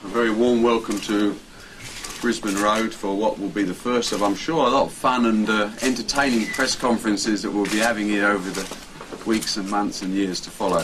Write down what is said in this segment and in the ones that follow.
A very warm welcome to Brisbane Road for what will be the first of, I'm sure, a lot of fun and entertaining press conferences that we'll be having here over the weeks and months and years to follow.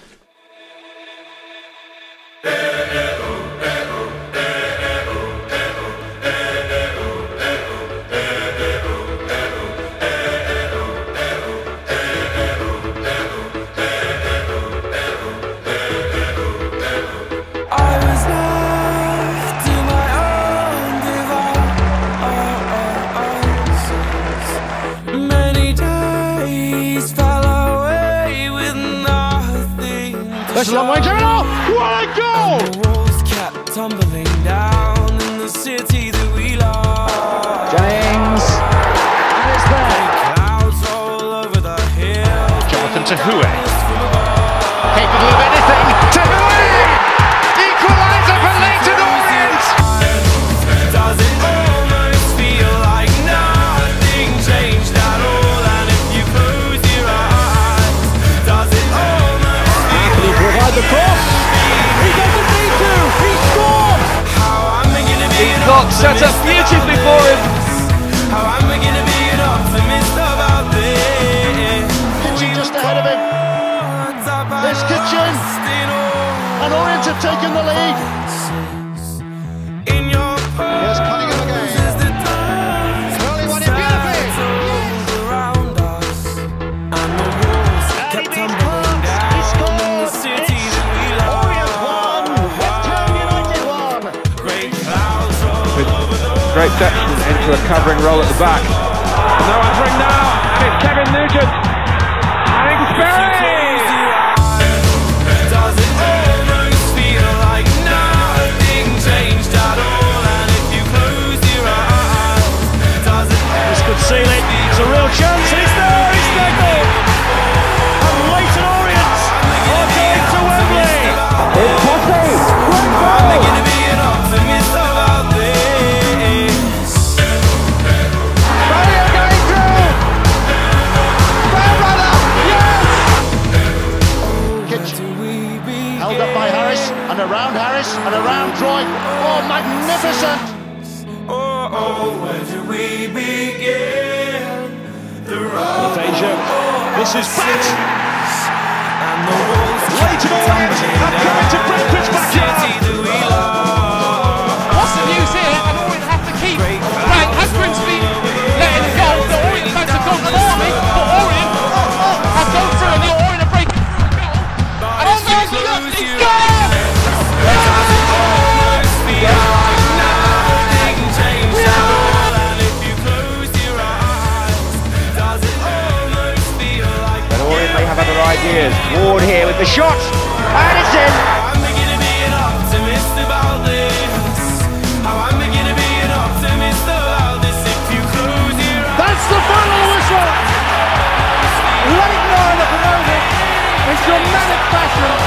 That's a long way, Gerrard! What a goal! And the walls kept tumbling down in the city that we love. Jennings, and it's there. Clouds all over the hill. Jonathan Tahoe, capable of anything. Tahoe, equaliser for Leyton Orient. Does it almost feel like nothing changed at all? And if you close your eyes, does it almost feel Provide the cross. He doesn't need to. He scored. how I'm gonna be an Clock set up beautifully for him. How I'm gonna be an optimist about this. Kitchen just ahead of him. There's Kitchen. And Orient have taken the lead. In your Here's Cunningham again. Curly won it beautifully. around us, and the walls kept tumbling down in the city that we love. Orient won. West Ham United won. Great clouds roll over the Great section into a covering roll at the back. And they're answering now, and it's Kevin Nugent. And Kingsbury! Does it almost feel like nothing changed at all? And if you close your eyes, does it This could seal it. It's a real chance. It's there. It's their goal. And Leyton Orient are going to Wembley. It's Posse. I'm gonna be an optimist about this. Barrier going through. Fairbrother. Yes. Kitchen. Held up by Harris and around Troy. Oh, magnificent. Oh, where do we begin? The road This is Bat. and the walls Leyton Orient have come into Brentford's backyard. city that we love. What's the news here? And Orient have to keep Frank has Grimsby letting it go. The Orient fans have gone for me, but Orient have gone through and the Orient are breaking through the goal. And on there, look, it's gone! But Orient may have other ideas. Ward here with the shot. And it's in. I'm gonna be an optimist about this. How I'm gonna be an optimist about this if you close your eyes. That's the final whistle. Leyton Orient are promoted in dramatic fashion.